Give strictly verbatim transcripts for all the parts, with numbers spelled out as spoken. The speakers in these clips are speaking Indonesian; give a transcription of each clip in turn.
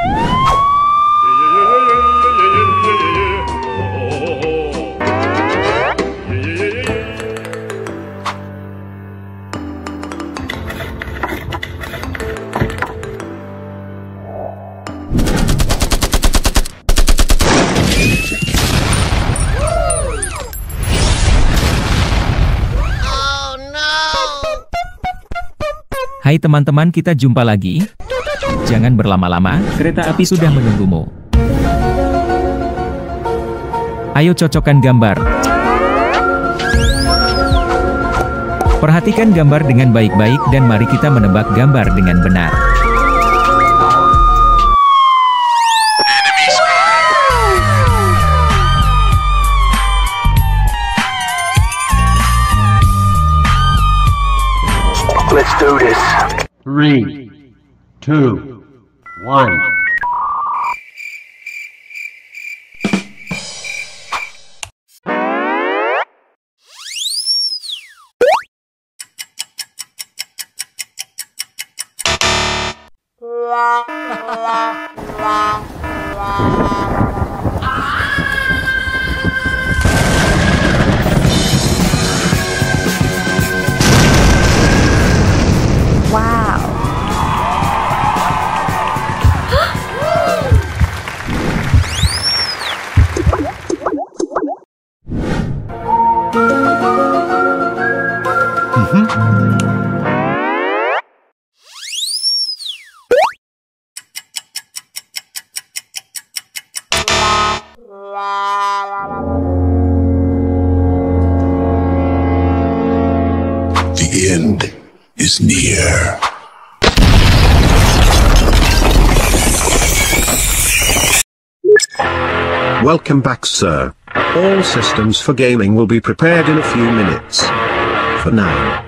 Hai teman-teman, kita jumpa lagi. Jangan berlama-lama, kereta api sudah menunggumu. Ayo cocokkan gambar. Perhatikan gambar dengan baik-baik dan mari kita menebak gambar dengan benar. Let's do this. Three, two, one. The end is near. Welcome back, sir. All systems for gaming will be prepared in a few minutes. For now.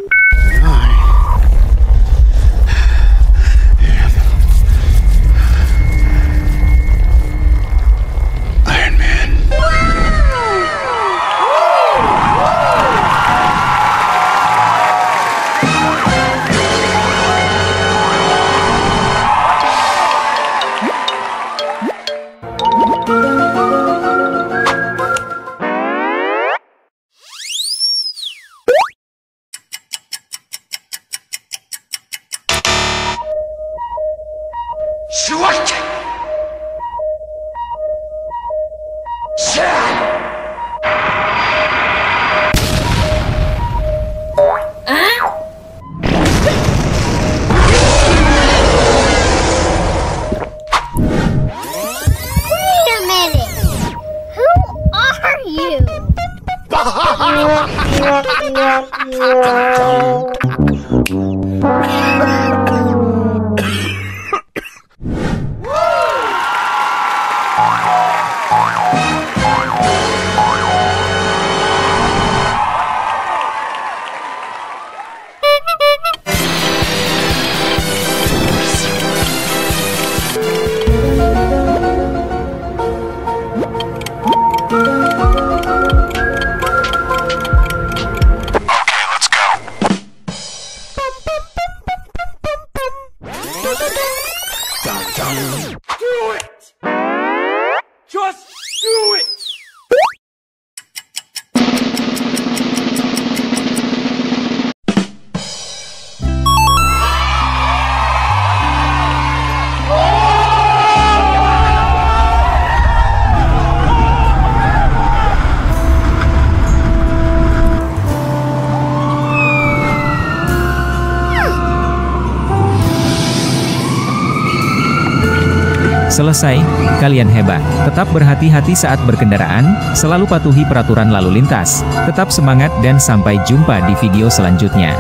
Selesai, kalian hebat. Tetap berhati-hati saat berkendaraan, selalu patuhi peraturan lalu lintas. Tetap semangat dan sampai jumpa di video selanjutnya.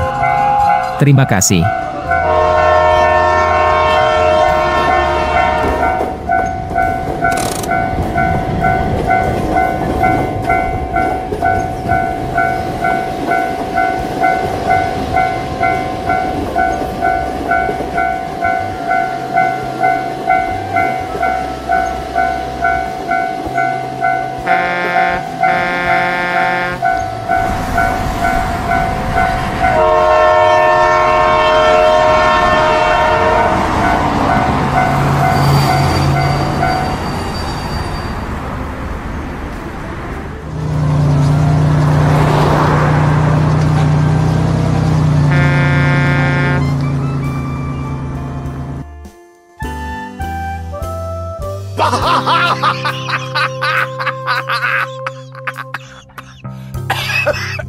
Terima kasih. Apa?